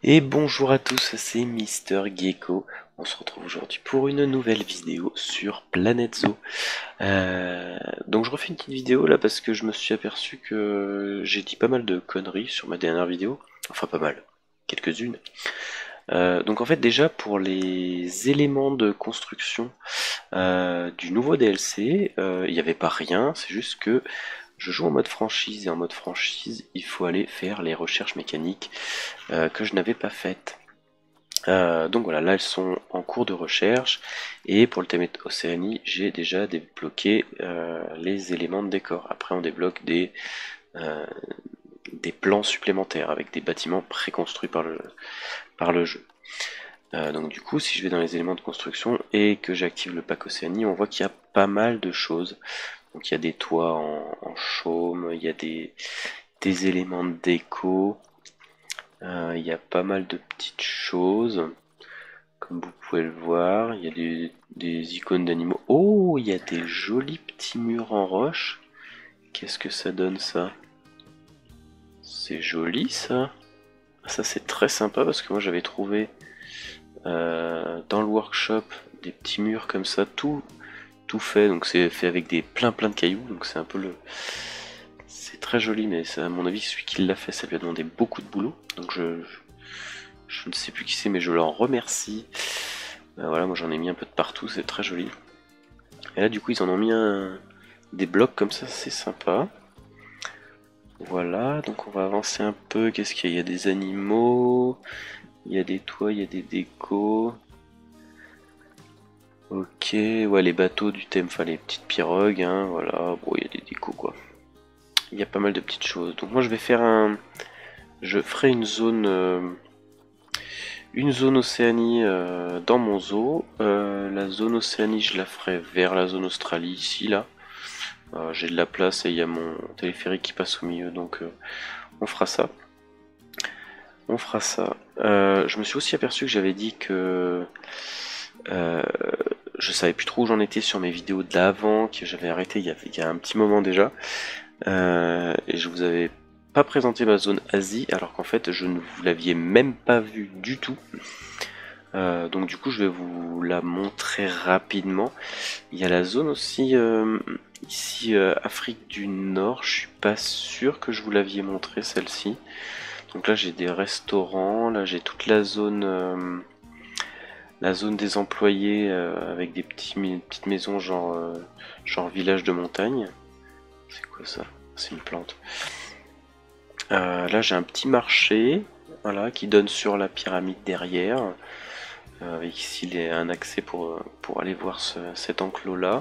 Et bonjour à tous, c'est Mister Gecko. On se retrouve aujourd'hui pour une nouvelle vidéo sur Planète Zoo. Donc je refais une petite vidéo là parce que je me suis aperçu que j'ai dit pas mal de conneries sur ma dernière vidéo. Enfin pas mal, quelques-unes. Donc en fait déjà pour les éléments de construction du nouveau DLC, il n'y avait pas rien, c'est juste que je joue en mode franchise et en mode franchise il faut aller faire les recherches mécaniques que je n'avais pas faites. Donc voilà, là elles sont en cours de recherche et pour le thème Océanie, j'ai déjà débloqué les éléments de décor. Après on débloque euh, des plans supplémentaires avec des bâtiments préconstruits par le jeu. Donc du coup, si je vais dans les éléments de construction et que j'active le pack Océanie, on voit qu'il y a pas mal de choses. Donc il y a des toits en chaume, il y a des éléments de déco, il y a pas mal de petites choses. Comme vous pouvez le voir, il y a des icônes d'animaux. Oh, il y a des jolis petits murs en roche. Qu'est-ce que ça donne ça? C'est joli ça. Ça c'est très sympa parce que moi j'avais trouvé dans le workshop des petits murs comme ça, tout fait. Donc c'est fait avec des plein de cailloux. Donc c'est un peu le... C'est très joli mais ça, à mon avis celui qui l'a fait ça lui a demandé beaucoup de boulot. Donc je ne sais plus qui c'est mais je l'en remercie. Voilà, moi j'en ai mis un peu de partout, c'est très joli. Et là, du coup, ils en ont mis des blocs comme ça, c'est sympa. Voilà, donc on va avancer un peu. Qu'est-ce qu'il y a? Il y a des animaux, il y a des toits, il y a des décos. Ok, ouais, les bateaux du thème, enfin les petites pirogues, hein, voilà. Bon, il y a des décos, quoi. Il y a pas mal de petites choses. Donc moi, je vais faire un... Je ferai une zone Océanie dans mon zoo. La zone Océanie, je la ferai vers la zone Australie, ici, là. J'ai de la place et il y a mon téléphérique qui passe au milieu, donc on fera ça. On fera ça. Je me suis aussi aperçu que j'avais dit que euh, je savais plus trop où j'en étais sur mes vidéos d'avant, que j'avais arrêté il y a un petit moment déjà. Et je vous avais pas présenté ma zone Asie, alors qu'en fait je ne vous l'aviez même pas vu du tout. Donc du coup je vais vous la montrer rapidement. Il y a la zone aussi ici Afrique du Nord, je suis pas sûr que je vous l'aviez montré celle-ci. Donc là j'ai des restaurants, là j'ai toute la zone des employés avec des petites maisons genre village de montagne. C'est quoi ça? C'est une plante. Là j'ai un petit marché, voilà, qui donne sur la pyramide derrière. Avec ici un accès pour aller voir cet enclos là.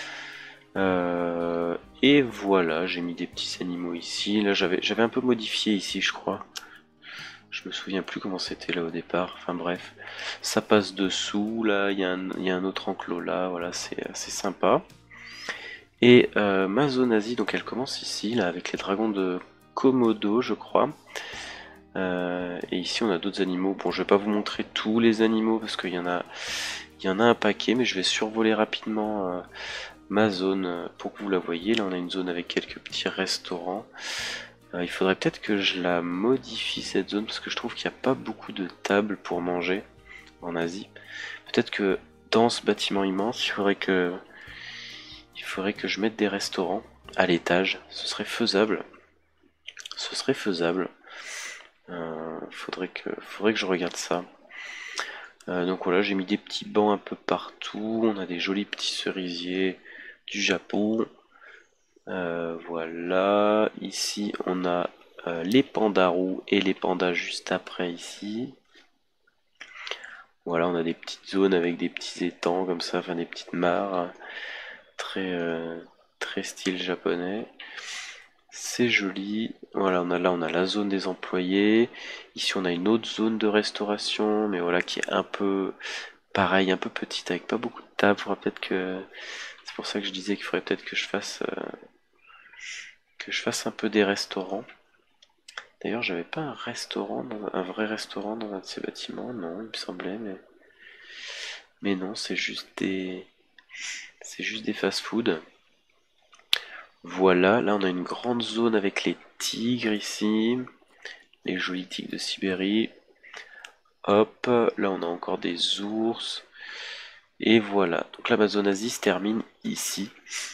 Et voilà, j'ai mis des petits animaux ici. Là j'avais un peu modifié ici je crois. Je me souviens plus comment c'était là au départ. Enfin bref, ça passe dessous. Là il y a un autre enclos là. Voilà, c'est assez sympa. Et ma zone Asie, donc elle commence ici là avec les dragons de Komodo je crois. Et ici on a d'autres animaux. Bon, je vais pas vous montrer tous les animaux parce il y en a un paquet, mais je vais survoler rapidement ma zone pour que vous la voyez. Là, on a une zone avec quelques petits restaurants. Il faudrait peut-être que je la modifie cette zone parce que je trouve qu'il n'y a pas beaucoup de tables pour manger en Asie. Peut-être que dans ce bâtiment immense, il faudrait que je mette des restaurants à l'étage. Ce serait faisable. Ce serait faisable. Faudrait que je regarde ça. Donc voilà, j'ai mis des petits bancs un peu partout. On a des jolis petits cerisiers du Japon. Voilà, ici on a les pandas roux et les pandas juste après ici. Voilà, on a des petites zones avec des petits étangs comme ça, enfin des petites mares, très, très style japonais. C'est joli. Voilà, on a la zone des employés. Ici, on a une autre zone de restauration, mais voilà, qui est un peu pareil, un peu petite, avec pas beaucoup de tables. C'est pour ça que je disais qu'il faudrait peut-être que je fasse un peu des restaurants. D'ailleurs, j'avais pas un restaurant, un vrai restaurant dans un de ces bâtiments, non, il me semblait, mais non, c'est juste des fast-food. Voilà, là on a une grande zone avec les tigres ici, les jolis tigres de Sibérie. Hop, là on a encore des ours. Et voilà, donc l'Amazonasie se termine ici.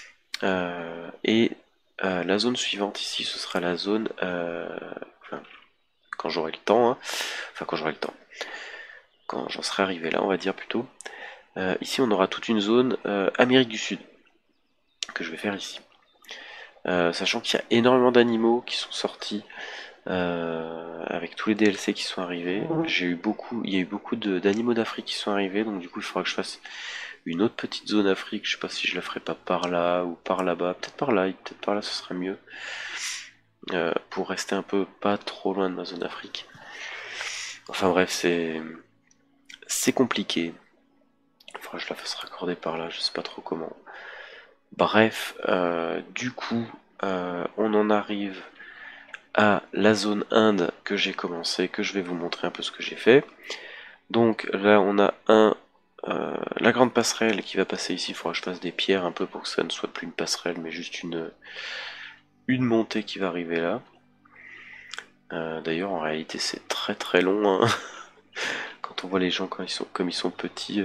La zone suivante ici, ce sera la zone, enfin, quand j'aurai le temps, hein. Enfin quand j'aurai le temps, quand j'en serai arrivé là, on va dire plutôt. Ici, on aura toute une zone Amérique du Sud que je vais faire ici. Sachant qu'il y a énormément d'animaux qui sont sortis avec tous les DLC qui sont arrivés. Il y a eu beaucoup d'animaux d'Afrique qui sont arrivés, donc du coup, il faudra que je fasse une autre petite zone Afrique. Je sais pas si je la ferai pas par là ou par là-bas. Peut-être par là, ce sera mieux. Pour rester un peu pas trop loin de ma zone Afrique. Enfin bref, c'est compliqué. Faudra que je la fasse raccorder par là, je sais pas trop comment. Bref, du coup, on en arrive à la zone Inde que j'ai commencé, que je vais vous montrer un peu ce que j'ai fait. Donc là, on a la grande passerelle qui va passer ici. Il faudra que je fasse des pierres un peu pour que ça ne soit plus une passerelle, mais juste une montée qui va arriver là. D'ailleurs, en réalité, c'est très très long, hein. Quand on voit les gens comme ils sont petits,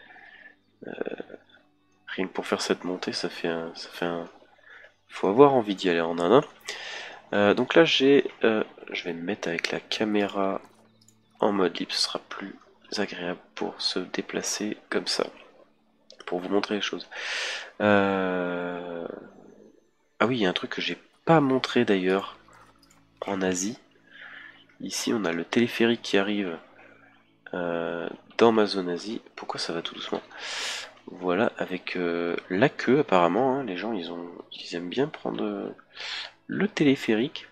rien que pour faire cette montée, ça fait un. Faut avoir envie d'y aller en Inde, hein. Donc là, je vais me mettre avec la caméra en mode libre, ce sera plus agréable pour se déplacer comme ça, pour vous montrer les choses. Ah oui, il y a un truc que j'ai pas montré d'ailleurs en Asie. Ici, on a le téléphérique qui arrive dans ma zone Asie. Pourquoi ça va tout doucement? Voilà, avec la queue apparemment, hein, les gens ils aiment bien prendre le téléphérique.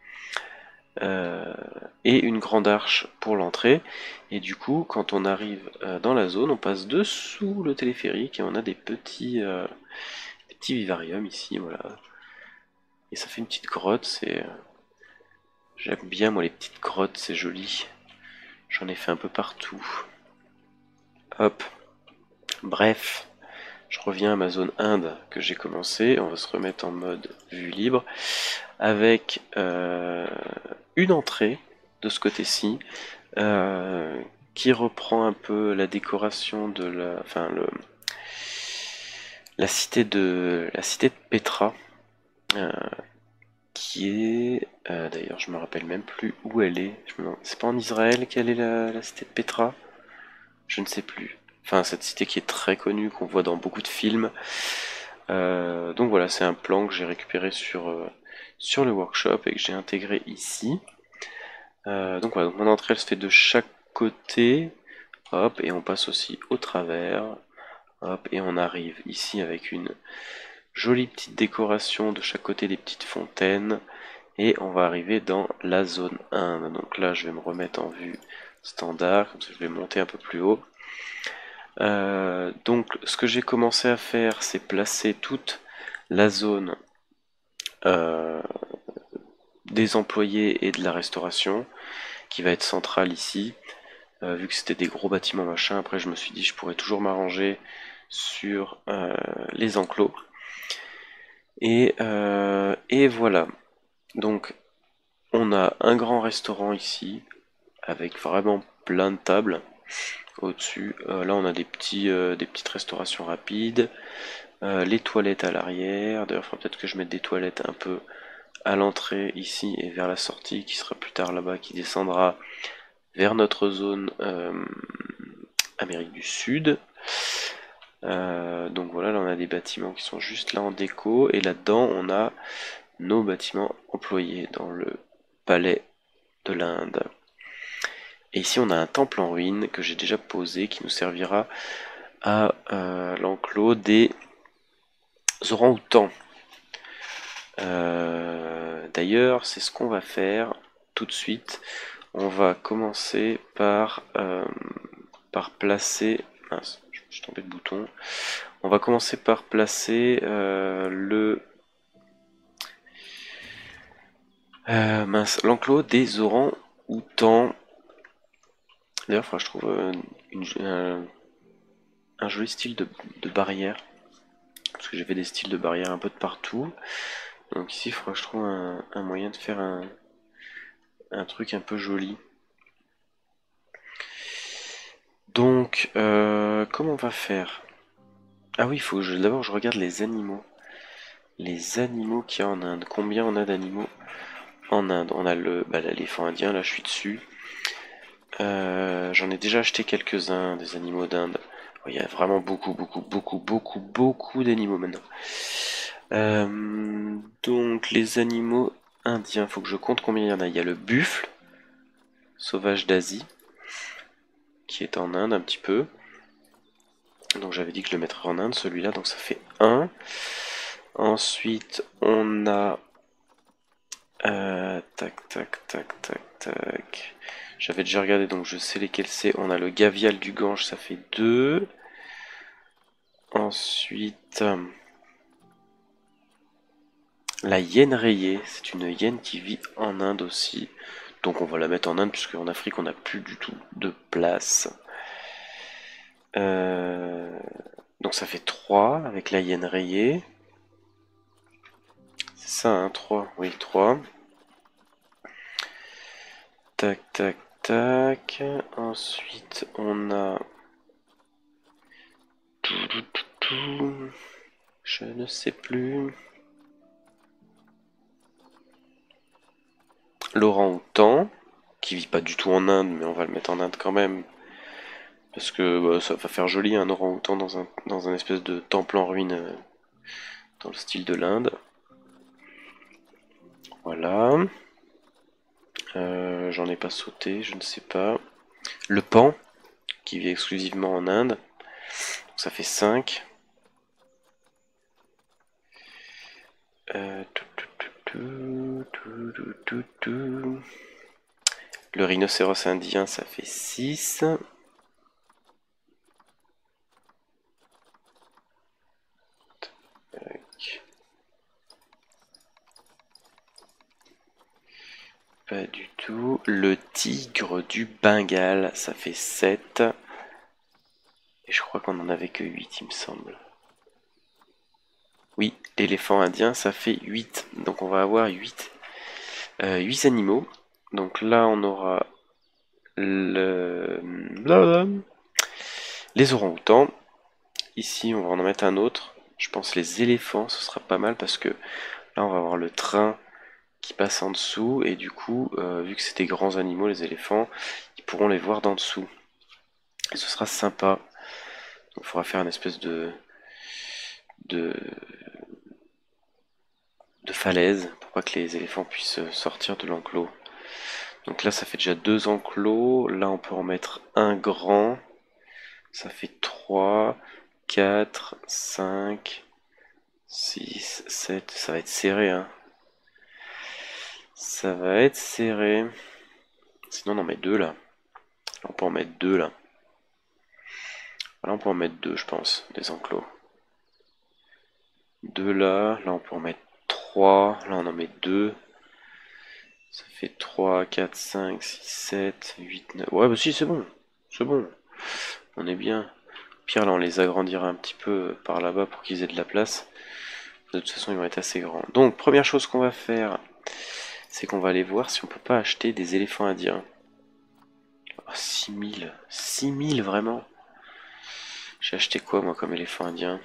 Et une grande arche pour l'entrée. Et du coup, quand on arrive dans la zone, on passe dessous le téléphérique et on a des petits vivariums ici, voilà. Et ça fait une petite grotte, j'aime bien moi les petites grottes, c'est joli. J'en ai fait un peu partout. Hop. Bref, je reviens à ma zone Inde que j'ai commencé. On va se remettre en mode vue libre avec une entrée de ce côté-ci. Qui reprend un peu la décoration de la cité de Petra, euh, qui est d'ailleurs je me rappelle même plus où elle est. C'est pas en Israël qu'elle est la cité de Petra? Je ne sais plus. Enfin cette cité qui est très connue, qu'on voit dans beaucoup de films. Donc voilà, c'est un plan que j'ai récupéré sur le workshop et que j'ai intégré ici. Donc voilà, donc mon entrée elle se fait de chaque côté. Hop, et on passe aussi au travers. Hop, et on arrive ici avec une jolie petite décoration de chaque côté des petites fontaines. Et on va arriver dans la zone 1. Donc là, je vais me remettre en vue standard, comme ça je vais monter un peu plus haut. Donc ce que j'ai commencé à faire, c'est placer toute la zone euh, des employés et de la restauration, qui va être centrale ici. Vu que c'était des gros bâtiments machin, après je me suis dit je pourrais toujours m'arranger sur les enclos. Et voilà. Donc on a un grand restaurant ici, avec vraiment plein de tables au-dessus. Là on a des petites restaurations rapides. Les toilettes à l'arrière. D'ailleurs il faudra peut-être que je mette des toilettes un peu à l'entrée ici et vers la sortie, qui sera plus tard là-bas, qui descendra vers notre zone Amérique du Sud. Donc voilà, là on a des bâtiments qui sont juste là en déco, et là-dedans on a nos bâtiments employés dans le palais de l'Inde. Et ici on a un temple en ruine que j'ai déjà posé, qui nous servira à l'enclos des orang-outans. D'ailleurs, c'est ce qu'on va faire tout de suite. On va commencer par placer. Mince, je suis tombé de bouton. On va commencer par placer l'enclos des orang-outans. D'ailleurs, il faudra que je trouve un joli style de barrière. Parce que j'ai fait des styles de barrière un peu de partout. Donc ici, il faudra que je trouve un moyen de faire un truc un peu joli. Donc, comment on va faire? Ah oui, il faut que d'abord je regarde les animaux. Les animaux qu'il y a en Inde. Combien on a d'animaux en Inde? On a l'éléphant indien, là je suis dessus. J'en ai déjà acheté quelques-uns, des animaux d'Inde. Oh, il y a vraiment beaucoup d'animaux maintenant. Donc les animaux indiens, faut que je compte combien il y en a. Il y a le buffle, sauvage d'Asie, qui est en Inde un petit peu. Donc j'avais dit que je le mettrais en Inde, celui-là, donc ça fait 1. Ensuite, on a... tac. J'avais déjà regardé, donc je sais lesquels c'est. On a le gavial du Gange, ça fait 2. Ensuite, la hyène rayée, c'est une hyène qui vit en Inde aussi. Donc on va la mettre en Inde, puisque en Afrique, on n'a plus du tout de place. Donc ça fait 3 avec la hyène rayée. C'est ça, hein, 3. Oui, 3. Tac. Ensuite, on a... Je ne sais plus. L'orang-outan, qui vit pas du tout en Inde, mais on va le mettre en Inde quand même. Parce que bah, ça va faire joli un orang-outan dans un espèce de temple en ruine dans le style de l'Inde. Voilà. J'en ai pas sauté, je ne sais pas. Le pan, qui vit exclusivement en Inde. Donc ça fait 5. Le rhinocéros indien, ça fait 6. Pas du tout. Le tigre du Bengale, ça fait 7. Et je crois qu'on en avait que 8, il me semble. Oui, l'éléphant indien, ça fait 8. Donc on va avoir 8 animaux. Donc là, on aura les orang-outans. Ici, on va en mettre un autre. Je pense les éléphants, ce sera pas mal parce que là, on va avoir le train qui passe en dessous. Et du coup, vu que c'est des grands animaux, les éléphants, ils pourront les voir d'en dessous. Et ce sera sympa. Donc il faudra faire une espèce de, de falaise pour pas que les éléphants puissent sortir de l'enclos. Donc là, ça fait déjà 2 enclos. Là, on peut en mettre un grand. Ça fait 3, 4, 5, 6, 7. Ça va être serré, hein. Ça va être serré. Sinon, on en met 2 là. Là, on peut en mettre 2 là. Là, on peut en mettre 2, je pense, des enclos. 2 là. Là, on peut en mettre 3. Là, on en met 2. Ça fait 3, 4, 5, 6, 7, 8, 9. Ouais, bah si, c'est bon. C'est bon. On est bien. Pire, là, on les agrandira un petit peu par là-bas pour qu'ils aient de la place. De toute façon, ils vont être assez grands. Donc, première chose qu'on va faire, c'est qu'on va aller voir si on peut pas acheter des éléphants indiens. Oh, 6000. 6000, vraiment? J'ai acheté quoi, moi, comme éléphant indien?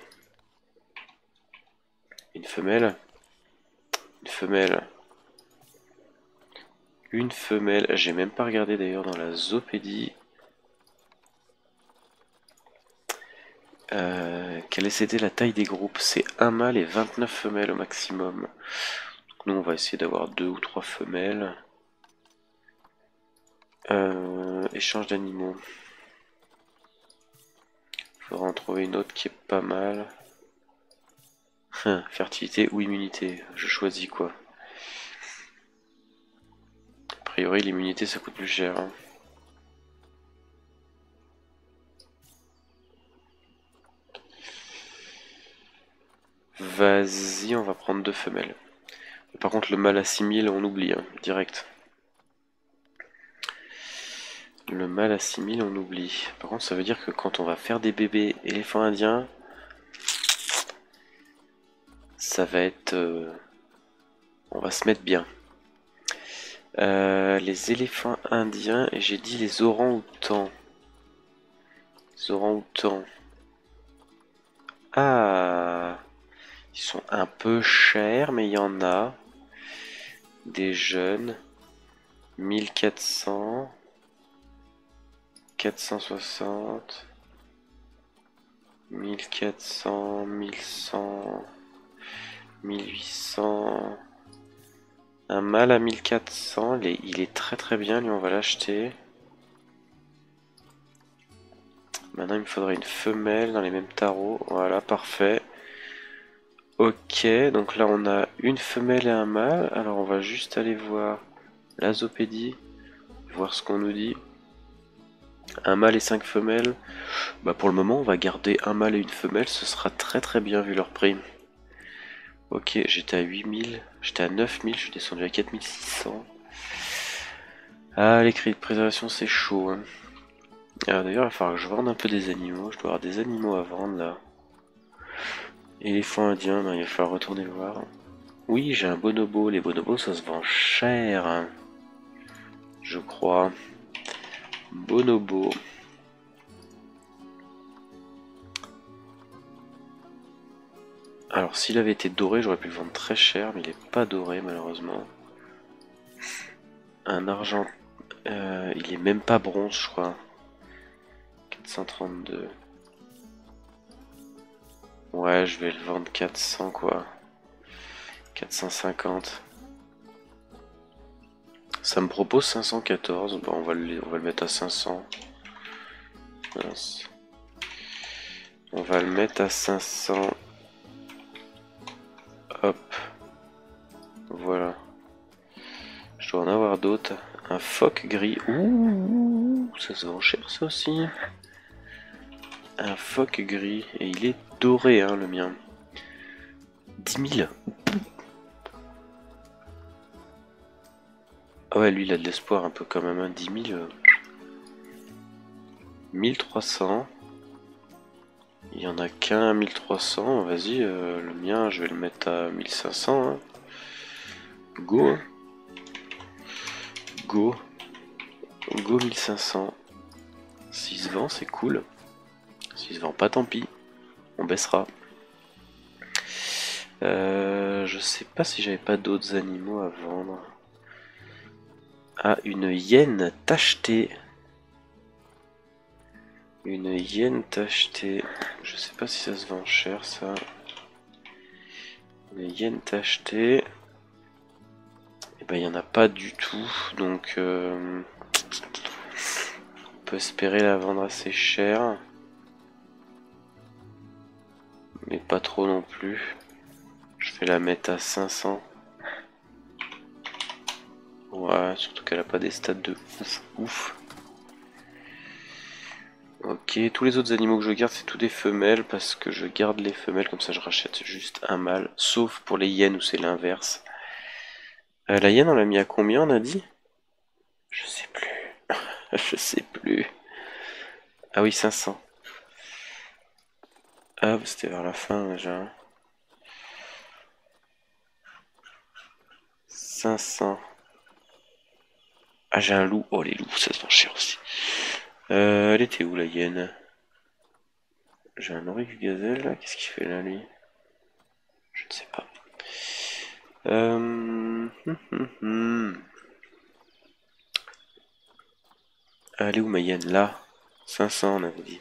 Une femelle? Une femelle. Une femelle. J'ai même pas regardé d'ailleurs dans la zoopédie. Quelle était la taille des groupes? C'est un mâle et 29 femelles au maximum. Donc nous on va essayer d'avoir 2 ou 3 femelles. Échange d'animaux. Il faudra en trouver une autre qui est pas mal. Fertilité ou immunité? Je choisis quoi? A priori l'immunité ça coûte plus cher, hein. Vas-y, on va prendre 2 femelles. Par contre, le mâle à 6000, on oublie, hein, direct. Le mâle à 6000, on oublie. Par contre, ça veut dire que quand on va faire des bébés éléphants indiens, ça va être... on va se mettre bien. Les éléphants indiens, et j'ai dit les orang-outans. orang-outans. Ah, ils sont un peu chers, mais il y en a. Des jeunes. 1400. 460. 1400. 1100. 1800. Un mâle à 1400. Il est très très bien, lui, on va l'acheter. Maintenant, il me faudrait une femelle dans les mêmes tarots. Voilà, parfait. Ok, donc là, on a une femelle et un mâle. Alors, on va juste aller voir la zoopédie, voir ce qu'on nous dit. Un mâle et 5 femelles. Bah, pour le moment, on va garder un mâle et une femelle. Ce sera très très bien vu leur prix. Ok, j'étais à 8000. J'étais à 9000. Je suis descendu à 4600. Ah, les cris de préservation, c'est chaud, hein. Alors d'ailleurs, il va falloir que je vende un peu des animaux. Je dois avoir des animaux à vendre là. Éléphant indien, non, il va falloir retourner le voir. Oui, j'ai un bonobo. Les bonobos, ça se vend cher, hein, je crois. Bonobo. Alors, s'il avait été doré, j'aurais pu le vendre très cher, mais il n'est pas doré, malheureusement. Un argent. Il est même pas bronze, je crois. 432. Ouais, je vais le vendre 400, quoi. 450. Ça me propose 514. Bon, on va le mettre à 500. Mince. On va le mettre à 500. Hop. Voilà. Je dois en avoir d'autres. Un phoque gris. Ouh, ça se vend cher, ça aussi. Un phoque gris. Et il est doré, hein, le mien. 10 000. Ah ouais, lui, il a de l'espoir un peu quand même. Hein. 10 000. 1300. Il y en a qu'un à 1300. Vas-y, le mien, je vais le mettre à 1500. Hein. Go. Hein. Go. Go 1500. S'il se vend, c'est cool. S'il se vend pas, tant pis. On baissera. Je sais pas si j'avais pas d'autres animaux à vendre. Ah, une hyène tachetée. Une hyène tachetée. Je sais pas si ça se vend cher, ça. Une hyène tachetée. Et ben, il y en a pas du tout. Donc, on peut espérer la vendre assez cher. Mais pas trop non plus. Je vais la mettre à 500. Ouais, surtout qu'elle a pas des stats de ouf. Ok, tous les autres animaux que je garde, c'est tous des femelles parce que je garde les femelles, comme ça je rachète juste un mâle. Sauf pour les hyènes où c'est l'inverse. La hyène, on l'a mis à combien, on a dit? Je sais plus. Je sais plus. Ah oui, 500. Ah, c'était vers la fin déjà. 500. Ah, j'ai un loup. Oh, les loups, ça se vend cher aussi. Elle était où la hyène? J'ai un auric gazelle là. Qu'est-ce qu'il fait là, lui? Je ne sais pas. Elle est où ma hyène? Là. 500, on avait dit.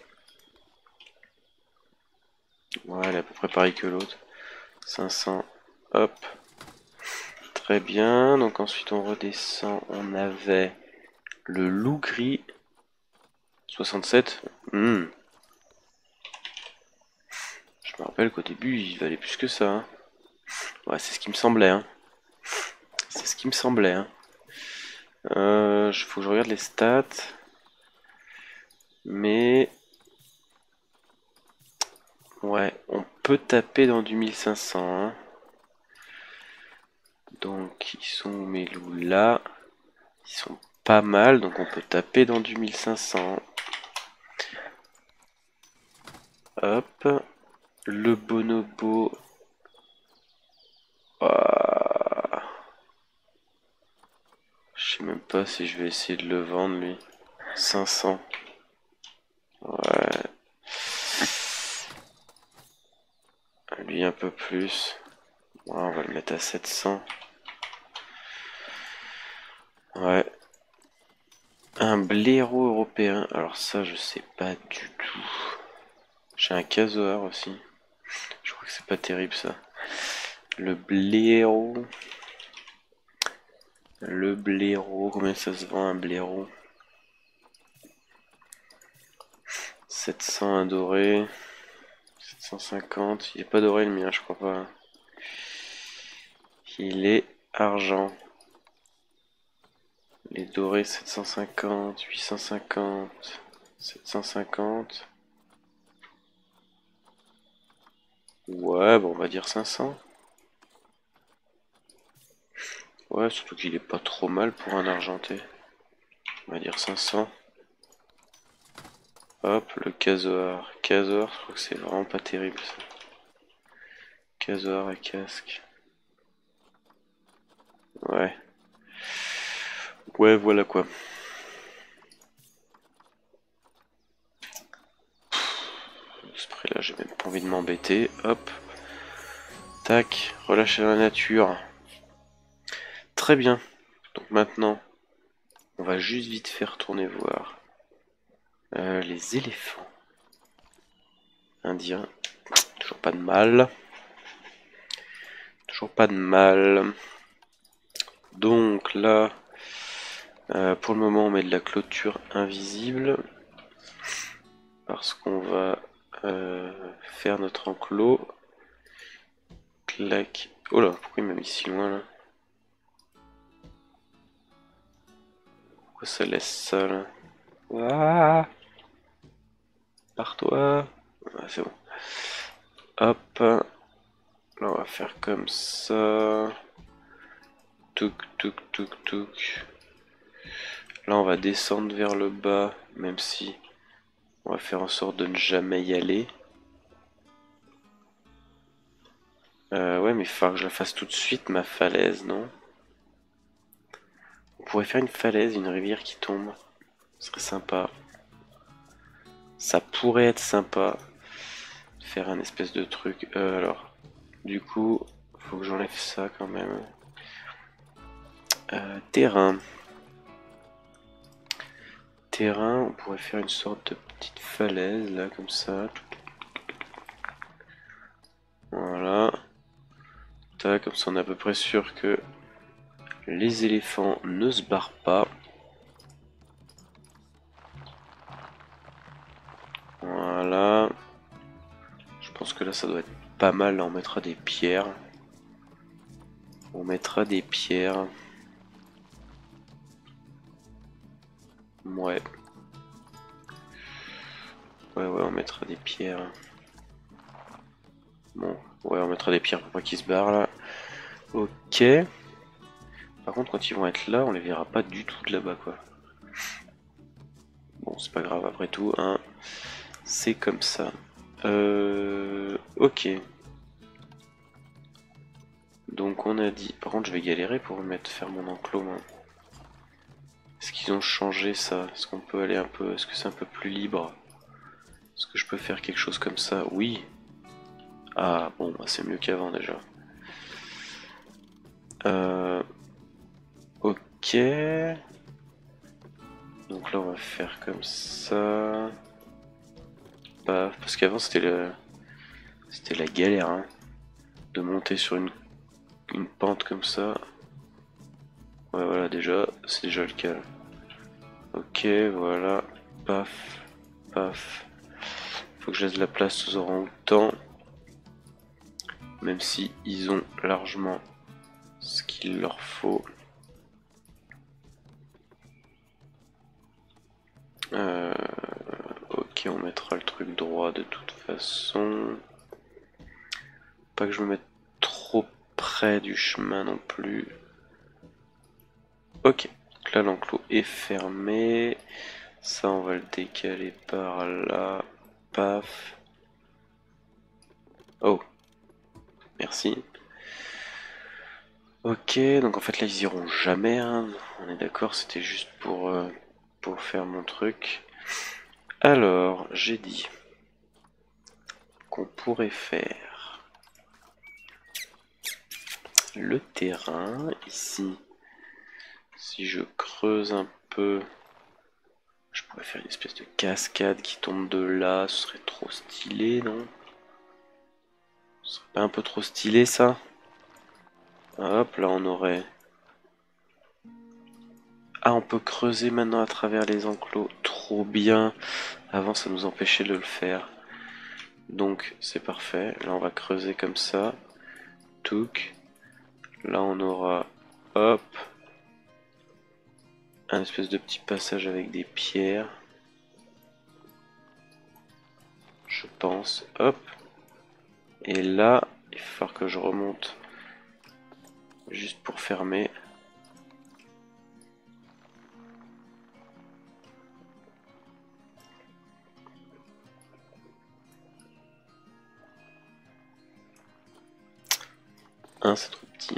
Ouais, elle est à peu près pareil que l'autre. 500. Hop. Très bien. Donc ensuite on redescend. On avait le loup gris. 67. Je me rappelle qu'au début il valait plus que ça. Hein. Ouais, c'est ce qui me semblait. Hein. C'est ce qui me semblait. Hein. Faut que je regarde les stats. Mais... Ouais, on peut taper dans du 1500. Hein. Donc ils sont où mes loups là? Ils sont pas mal, donc on peut taper dans du 1500. Hop. Le bonobo. Ah. Je sais même pas si je vais essayer de le vendre lui. 500. Ouais. Lui un peu plus. Voilà, on va le mettre à 700. Ouais. Un blaireau européen. Alors ça, je sais pas du tout. J'ai un casoar aussi. Je crois que c'est pas terrible ça. Le blaireau. Le blaireau. Combien ça se vend un blaireau? 700 un doré. 750. Il est pas doré le mien, je crois pas. Il est argent. Les dorés 750, 850, 750. Ouais, bon, on va dire 500. Ouais, surtout qu'il est pas trop mal pour un argenté. On va dire 500. Hop, le casoar. Casoar, je crois que c'est vraiment pas terrible ça. Casoar et casque. Ouais. Ouais, voilà quoi. Ce prix-là, j'ai même pas envie de m'embêter. Hop. Tac. Relâcher la nature. Très bien. Donc maintenant, on va juste vite faire tourner voir les éléphants indiens. Toujours pas de mal. Toujours pas de mal. Donc là, pour le moment, on met de la clôture invisible. Parce qu'on va faire notre enclos. Clac. Oh là, pourquoi il m'a mis si loin là? Pourquoi ça laisse ça là? Ah, pars-toi. Ah, c'est bon. Hop. Là, on va faire comme ça. Touk, touk, touk, touk. Là, on va descendre vers le bas, même si on va faire en sorte de ne jamais y aller. Ouais, mais il faut que je la fasse tout de suite, ma falaise, non? On pourrait faire une falaise, une rivière qui tombe. Ce serait sympa. Ça pourrait être sympa. Faire un espèce de truc. Alors, du coup, faut que j'enlève ça quand même. Terrain. Terrain, on pourrait faire une sorte de petite falaise, là, comme ça. Voilà. Tac, comme ça on est à peu près sûr que les éléphants ne se barrent pas. Voilà. Je pense que là ça doit être pas mal. Là on mettra des pierres. On mettra des pierres. Ouais. Ouais, on mettra des pierres. Bon, ouais, on mettra des pierres pour pas qu'ils se barrent là. Ok. Par contre, quand ils vont être là, on les verra pas du tout de là-bas quoi. Bon, c'est pas grave après tout, hein. C'est comme ça. Ok. Donc on a dit... Par contre je vais galérer pour faire mon enclos. Moi. Est-ce qu'ils ont changé ça? Est-ce qu'on peut aller un peu... Est-ce que c'est un peu plus libre? Est-ce que je peux faire quelque chose comme ça? Oui. Ah bon, bah, c'est mieux qu'avant déjà. Ok. Donc là on va faire comme ça. Paf. Parce qu'avant c'était la galère hein, de monter sur une pente comme ça. Ouais voilà déjà, c'est déjà le cas. Ok, voilà. Paf. Paf. Faut que je laisse de la place aux orang-outans. Même si ils ont largement ce qu'il leur faut. Ok, on mettra le truc droit de toute façon. Pas que je me mette trop près du chemin non plus. Ok, donc là l'enclos est fermé. Ça on va le décaler par là. Paf. Oh, merci. Ok, donc en fait là ils iront jamais, hein. On est d'accord, c'était juste pour faire mon truc. Alors, j'ai dit qu'on pourrait faire le terrain. Ici, si je creuse un peu, je pourrais faire une espèce de cascade qui tombe de là. Ce serait trop stylé, non? Ce serait pas un peu trop stylé, ça? Hop, là on aurait... Ah, on peut creuser maintenant à travers les enclos. Trop bien. Avant, ça nous empêchait de le faire. Donc, c'est parfait. Là, on va creuser comme ça. Touk. Là, on aura... Hop. Un espèce de petit passage avec des pierres. Je pense. Hop. Et là, il va falloir que je remonte. Juste pour fermer. C'est trop petit.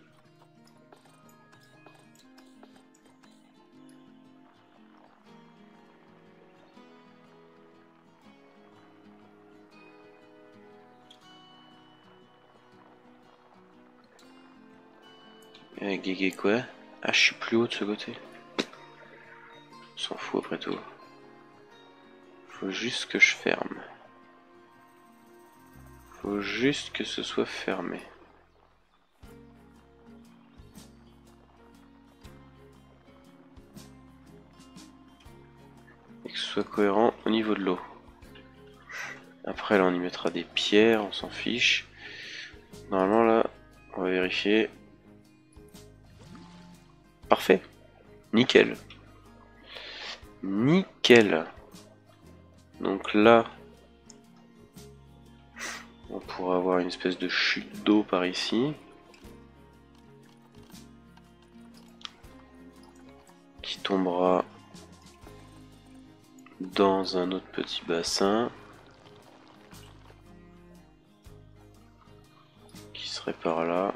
Guégué quoi? Ah, je suis plus haut de ce côté. On s'en fout après tout. Faut juste que je ferme. Faut juste que ce soit fermé. Et que ce soit cohérent au niveau de l'eau. Après là on y mettra des pierres, on s'en fiche. Normalement là, on va vérifier. Parfait. Nickel. Nickel. Donc là, on pourra avoir une espèce de chute d'eau par ici. Qui tombera dans un autre petit bassin. Qui serait par là.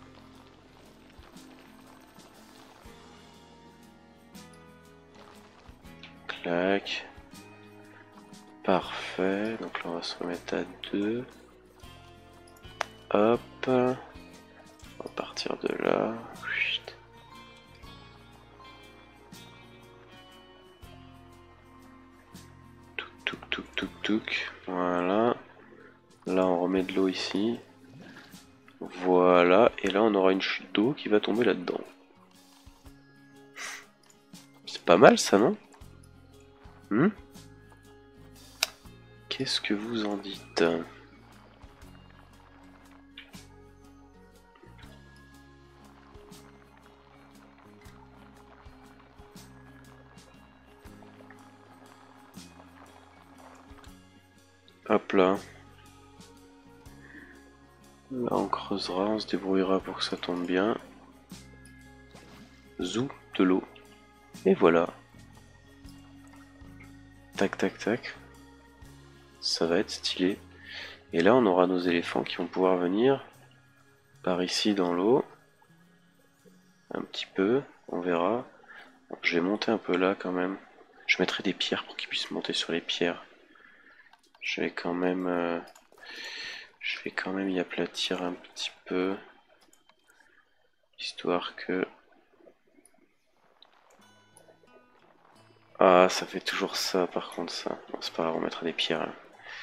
Clac. Parfait. Donc là on va se remettre à 2. Hop. On va partir de là. Touk touk touk touk. Voilà. Là on remet de l'eau ici. Voilà. Et là on aura une chute d'eau qui va tomber là-dedans. C'est pas mal ça, non? Qu'est-ce que vous en dites? Hop là. Là on creusera, on se débrouillera pour que ça tombe bien. Zou, de l'eau. Et voilà. Tac tac tac. Ça va être stylé. Et là on aura nos éléphants qui vont pouvoir venir par ici dans l'eau. Un petit peu, on verra. Bon, je vais monter un peu là quand même. Je mettrai des pierres pour qu'ils puissent monter sur les pierres. Je vais quand même y aplatir un petit peu. Histoire que... Ah, ça fait toujours ça par contre ça. Bon, c'est pas grave, on mettra des pierres là.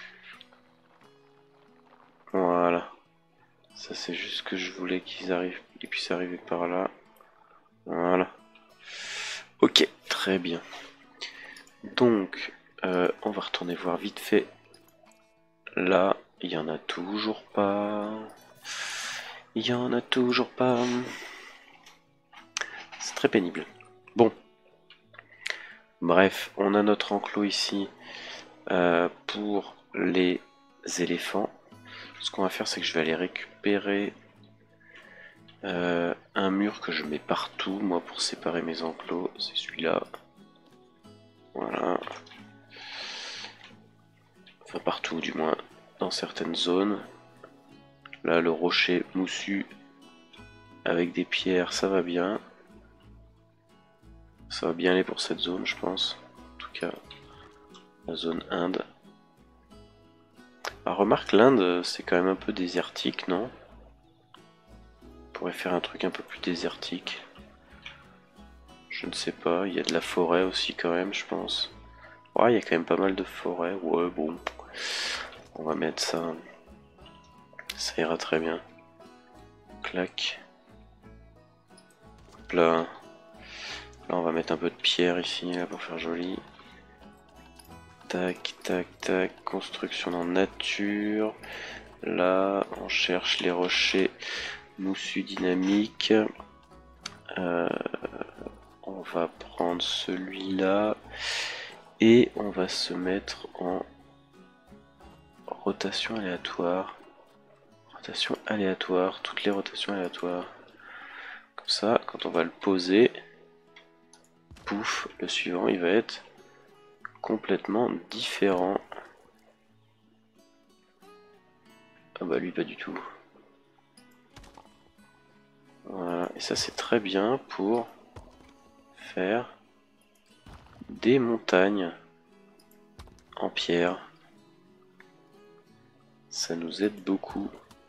Voilà. Ça c'est juste que je voulais qu'ils puissent arriver par là. Voilà. Ok, très bien. Donc, on va retourner voir vite fait. Là, il y en a toujours pas. Il y en a toujours pas. C'est très pénible. Bon. Bref, on a notre enclos ici pour les éléphants. Ce qu'on va faire, c'est que je vais aller récupérer un mur que je mets partout, moi, pour séparer mes enclos. C'est celui-là. Voilà. Enfin, partout, du moins, dans certaines zones. Là, le rocher moussu avec des pierres, ça va bien. Ça va bien aller pour cette zone, je pense. En tout cas, la zone Inde. Ah, remarque, l'Inde, c'est quand même un peu désertique, non? pourrait faire un truc un peu plus désertique. Je ne sais pas, il y a de la forêt aussi quand même, je pense. Ouais, il y a quand même pas mal de forêt. Ouais, bon. On va mettre ça. Ça ira très bien. Clac. Hop là. Là, on va mettre un peu de pierre ici, là, pour faire joli. Tac, tac, tac. Construction en nature. Là, on cherche les rochers moussus dynamiques. On va prendre celui-là. Et on va se mettre en rotation aléatoire. Rotation aléatoire. Toutes les rotations aléatoires. Comme ça, quand on va le poser, pouf, le suivant, il va être complètement différent. Ah bah lui, pas du tout. Voilà, et ça c'est très bien pour faire des montagnes en pierre. Ça nous aide beaucoup.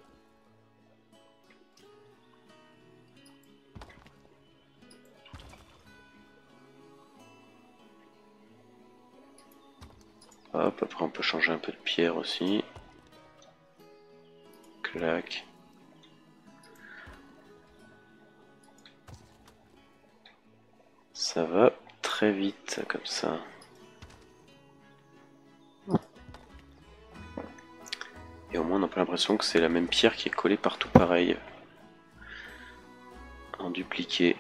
Hop, après on peut changer un peu de pierre aussi. Clac. Ça va très vite comme ça. Et au moins on n'a pas l'impression que c'est la même pierre qui est collée partout pareil. En dupliqué.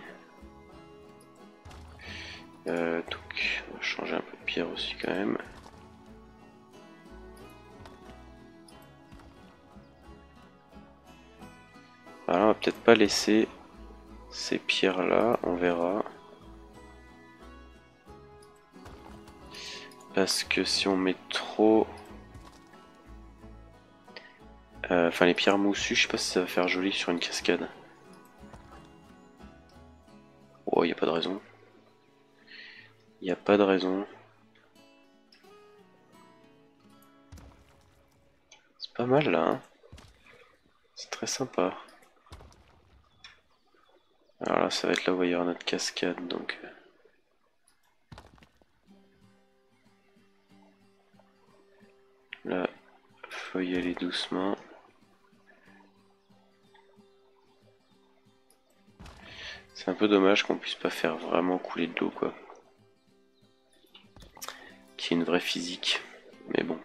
Donc on va changer un peu de pierre aussi quand même. Voilà, on va peut-être pas laisser ces pierres là, on verra. Parce que si on met trop... Enfin les pierres moussues, je sais pas si ça va faire joli sur une cascade. Oh, y a pas de raison. Y a pas de raison. C'est pas mal là, hein. C'est très sympa. Alors là, ça va être là où il y aura notre cascade, donc... Là, faut y aller doucement. C'est un peu dommage qu'on puisse pas faire vraiment couler de l'eau, quoi. Qui est une vraie physique. Mais bon.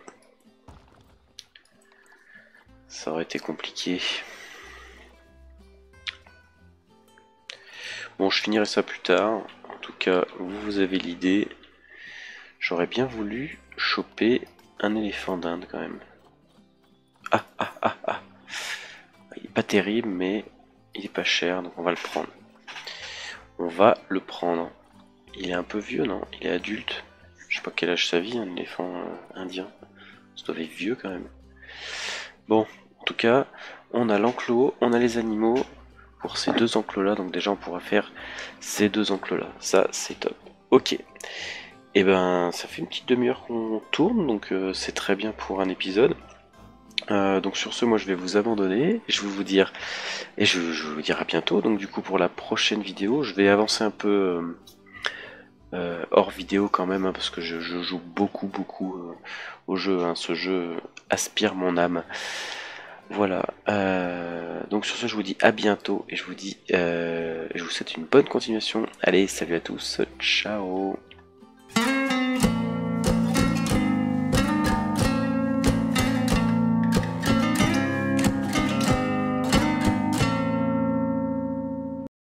Ça aurait été compliqué. Bon, je finirai ça plus tard. En tout cas, vous avez l'idée. J'aurais bien voulu choper un éléphant d'Inde quand même. Ah, ah, ah, ah. Il est pas terrible, mais il est pas cher, donc on va le prendre. On va le prendre. Il est un peu vieux, non? Il est adulte. Je sais pas quel âge ça vit, un éléphant indien. Ça doit être vieux quand même. Bon, en tout cas, on a l'enclos, on a les animaux pour ces deux enclos là. Donc déjà, on pourra faire ces deux enclos là. Ça, c'est top. Ok. Et ben, ça fait une petite demi-heure qu'on tourne, donc c'est très bien pour un épisode. Donc sur ce, moi je vais vous abandonner, je vais vous dire, et je vais vous dire à bientôt. Donc du coup pour la prochaine vidéo, je vais avancer un peu hors vidéo quand même, hein, parce que je joue beaucoup au jeu, hein. Ce jeu aspire mon âme. Voilà. Donc sur ce, je vous dis à bientôt et je vous dis, je vous souhaite une bonne continuation. Allez, salut à tous, ciao.